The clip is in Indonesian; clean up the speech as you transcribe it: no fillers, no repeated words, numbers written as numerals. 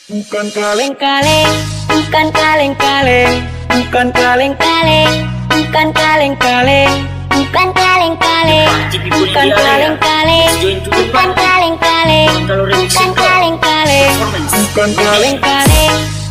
Bukan kaleng-kaleng, bukan kaleng-kaleng, bukan kaleng-kaleng, bukan kaleng-kaleng, bukan kaleng-kaleng, bukan kaleng-kaleng, bukan kaleng-kaleng, bukan kaleng-kaleng, bukan kaleng-kaleng.